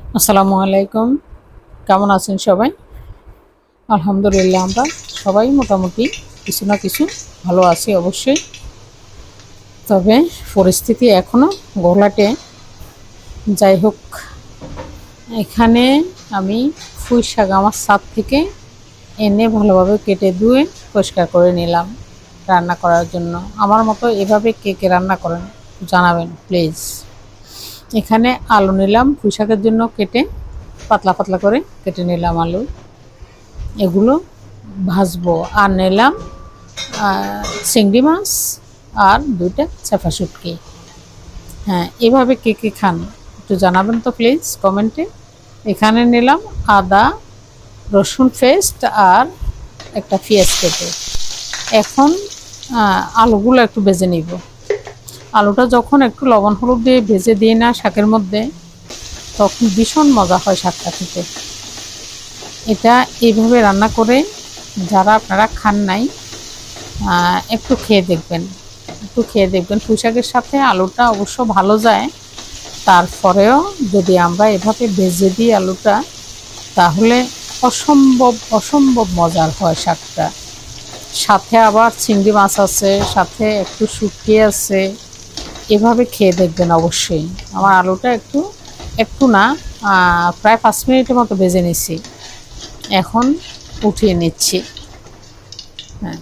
আসসালামু আলাইকুম। কেমন আছেন সবাই? আলহামদুলিল্লাহ, আমরা সবাই মোটামুটি কিছু না কিছু ভালো আছি অবশ্যই। তবে পরিস্থিতি এখনও ঘোলাটে। যাই হোক, এখানে আমি পুঁই শাক আমার ছাদ থেকে এনে ভালোভাবে কেটে ধুয়ে পরিষ্কার করে নিলাম রান্না করার জন্য। আমার মতো এভাবে কে কে রান্না করেন জানাবেন প্লিজ। এখানে আলু নিলাম পুঁই শাকের জন্য, কেটে পাতলা পাতলা করে কেটে নিলাম আলু, এগুলো ভাজবো। আর নিলাম চিংড়ি মাছ আর 2টা চাপা শুটকি। হ্যাঁ, এভাবে কে কে খান একটু জানাবেন তো প্লিজ কমেন্টে। এখানে নিলাম আদা রসুন পেস্ট আর একটা পেঁয়াজ কেটে। এখন আলুগুলো একটু ভেজে নিব। আলুটা যখন একটু লবণ হলুদ দিয়ে ভেজে দিই না শাকের মধ্যে, তখন ভীষণ মজা হয় শাকটা খেতে। এটা এইভাবে রান্না করে যারা আপনারা খান নাই, একটু খেয়ে দেখবেন, পুঁই শাকের সাথে আলুটা অবশ্য ভালো যায়। তারপরেও যদি আমরা এভাবে ভেজে দিই আলুটা, তাহলে অসম্ভব মজার হয় শাকটা। সাথে আবার চিংড়ি মাছ আছে, সাথে একটু শুটকি আছে। এভাবে খেয়ে দেখবেন অবশ্যই। আমার আলুটা একটু না, প্রায় 5 মিনিটের মতো ভেজে নিছি। এখন উঠিয়ে নিচ্ছি। হ্যাঁ,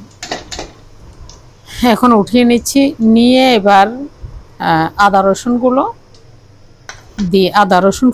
এখন উঠিয়ে নিচ্ছি, নিয়ে এবার আদা রসুনগুলো দিয়ে, আদা রসুন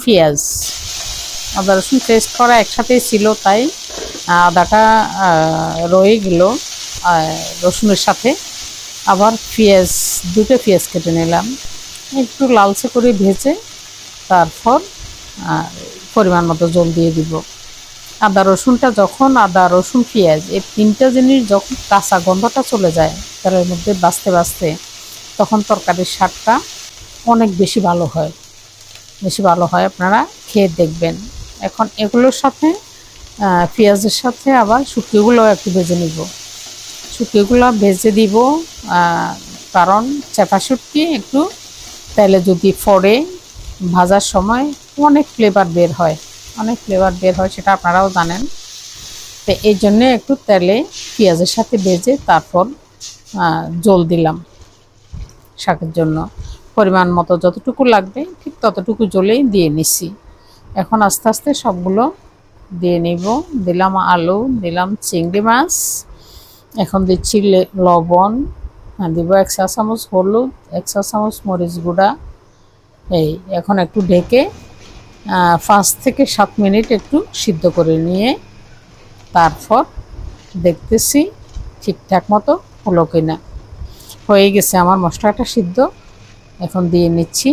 পেস্ট করা একসাথেই ছিল, তাই আদাটা রয়ে গেল রসুনের সাথে। আবার 2টা পেঁয়াজ কেটে নিলাম, একটু লালচে করে ভেজে তারপর পরিমাণ মতো জল দিয়ে দিব। আদা রসুন পেঁয়াজ এই 3টা জিনিস যখন কাঁচা গন্ধটা চলে যায় তেলের মধ্যে বাছতে বাছতে, তখন তরকারির স্বাদটা অনেক বেশি ভালো হয়। আপনারা খেয়ে দেখবেন। এখন এগুলোর সাথে পেঁয়াজের সাথে আবার শুটকিগুলো একটু ভেজে নিব। শুটকিগুলো ভেজে দিব, কারণ চাপা শুটকি একটু তেলে যদি পড়ে ভাজার সময় অনেক ফ্লেভার বের হয়, সেটা আপনারাও জানেন। তো এই জন্যে একটু তেলে পেঁয়াজের সাথে ভেজে তারপর জল দিলাম শাকের জন্য। পরিমাণ মতো যতটুকু লাগবে ঠিক ততটুকু জলেই দিয়ে নিছি। এখন আস্তে আস্তে সবগুলো দিয়ে নিব। দিলাম আলু, দিলাম চিংড়ি মাছ, এখন দিচ্ছি লবণ, দিব 1 চা চামচ হলুদ, 1 চা চামচ মরিচ গুঁড়া। এখন একটু ঢেকে 5 থেকে 7 মিনিট একটু সিদ্ধ করে নিয়ে তারপর দেখতেছি ঠিকঠাক মতো হলো কিনা। হয়ে গেছে আমার মশলাটা সিদ্ধ। এখন দিয়ে নিচ্ছি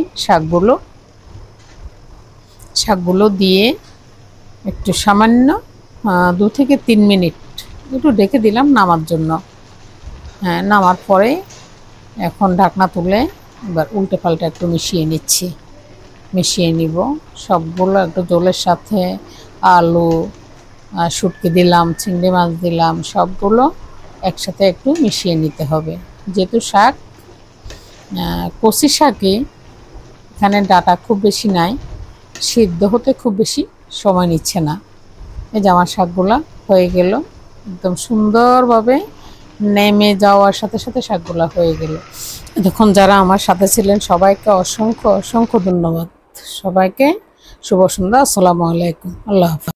শাকগুলো দিয়ে একটু সামান্য 2 থেকে 3 মিনিট একটু ঢেকে দিলাম নামার জন্য। হ্যাঁ, নামার পরে এখন ঢাকনা তুলে এবার উল্টে পাল্টে একটু মিশিয়ে নিব সবগুলো। একটু জলের সাথে আলু, শুটকি দিলাম, চিংড়ি মাছ দিলাম, সবগুলো একসাথে একটু মিশিয়ে নিতে হবে। যেহেতু শাক কচি শাকে এখানে ডাটা খুব বেশি নাই, সিদ্ধ হতে খুব বেশি সময় নিচ্ছে না। এই যে আমার শাকগুলো হয়ে গেল, একদম সুন্দরভাবে নেমে যাওয়ার সাথে সাথে শাকগুলো হয়ে গেল। দেখুন, যারা আমার সাথে ছিলেন সবাইকে অসংখ্য ধন্যবাদ। সবাইকে শুভ সন্ধ্যা। আসসালামু আলাইকুম। আল্লাহ হাফেজ।